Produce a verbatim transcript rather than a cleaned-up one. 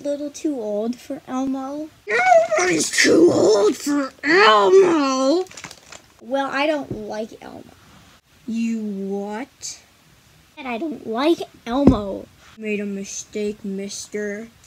little too old for Elmo? Nobody's too old for Elmo! Well, I don't like Elmo. You what? And I don't like Elmo. Made a mistake, mister.